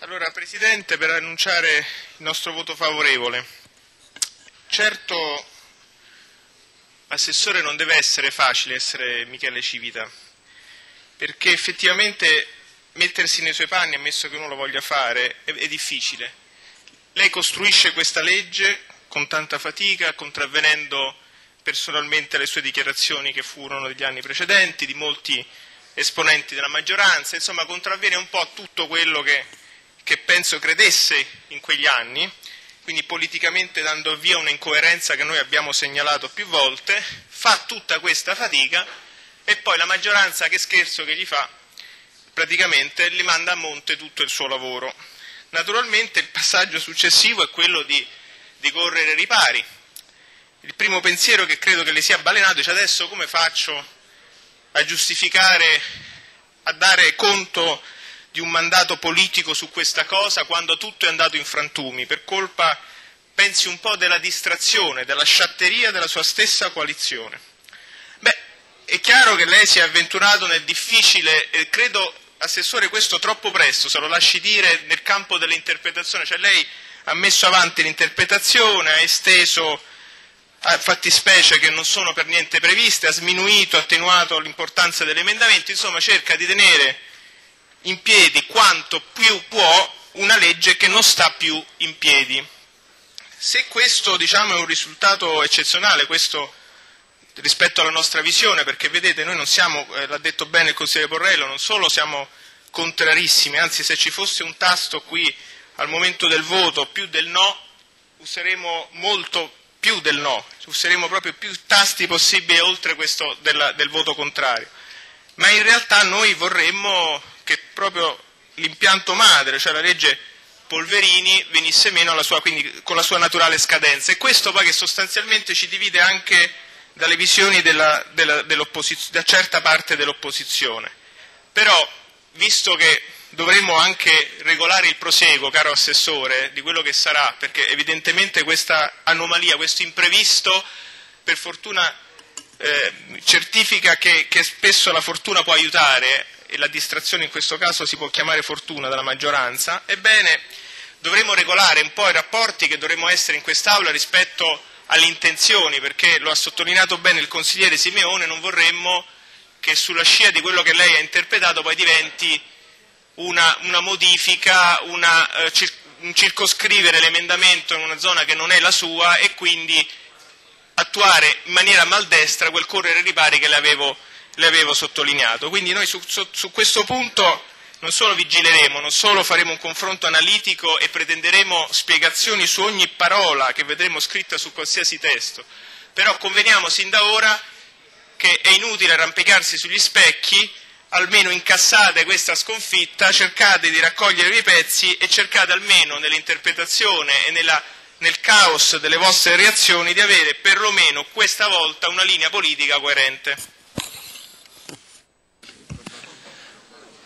Allora, Presidente, per annunciare il nostro voto favorevole. Certo, Assessore, non deve essere facile essere Michele Civita, perché effettivamente mettersi nei suoi panni, ammesso che uno lo voglia fare, è difficile. Lei costruisce questa legge con tanta fatica, contravvenendo personalmente alle sue dichiarazioni che furono degli anni precedenti, di molti esponenti della maggioranza, insomma contravviene un po' a tutto quello che penso credesse in quegli anni, quindi politicamente dando via un'incoerenza che noi abbiamo segnalato più volte, fa tutta questa fatica e poi la maggioranza, che scherzo che gli fa, praticamente gli manda a monte tutto il suo lavoro. Naturalmente il passaggio successivo è quello di correre ripari. Il primo pensiero che credo che le sia balenato dice: adesso come faccio a giustificare, a dare conto di un mandato politico su questa cosa quando tutto è andato in frantumi, per colpa, pensi un po', della distrazione, della sciatteria della sua stessa coalizione. Beh, è chiaro che lei si è avventurato nel difficile, e credo, Assessore, questo troppo presto, se lo lasci dire, nel campo dell'interpretazione, cioè lei ha messo avanti l'interpretazione, ha esteso a fattispecie che non sono per niente previste, ha sminuito, attenuato l'importanza degli emendamenti, insomma cerca di tenere in piedi quanto più può una legge che non sta più in piedi. Se questo, diciamo, è un risultato eccezionale, questo rispetto alla nostra visione, perché vedete, noi non siamo, l'ha detto bene il consigliere Porrello, non solo siamo contrarissimi, anzi se ci fosse un tasto qui al momento del voto più del no, useremo molto più del no, useremo proprio più tasti possibili oltre questo del voto contrario. Ma in realtà noi vorremmo che proprio l'impianto madre, cioè la legge Polverini, venisse meno quindi con la sua naturale scadenza, e questo poi che sostanzialmente ci divide anche dalle visioni da certa parte dell'opposizione. Però, visto che dovremmo anche regolare il proseguo, caro Assessore, di quello che sarà, perché evidentemente questa anomalia, questo imprevisto, per fortuna certifica che spesso la fortuna può aiutare, e la distrazione in questo caso si può chiamare fortuna della maggioranza, ebbene dovremo regolare un po' i rapporti che dovremmo essere in quest'Aula rispetto alle intenzioni, perché lo ha sottolineato bene il consigliere Simeone, non vorremmo che sulla scia di quello che lei ha interpretato poi diventi una modifica, un circoscrivere l'emendamento in una zona che non è la sua e quindi attuare in maniera maldestra quel correre ripari che le avevo sottolineato. Quindi noi su questo punto non solo vigileremo, non solo faremo un confronto analitico e pretenderemo spiegazioni su ogni parola che vedremo scritta su qualsiasi testo, però conveniamo sin da ora che è inutile arrampicarsi sugli specchi, almeno incassate questa sconfitta, cercate di raccogliere i pezzi e cercate almeno nell'interpretazione e nel caos delle vostre reazioni di avere perlomeno questa volta una linea politica coerente.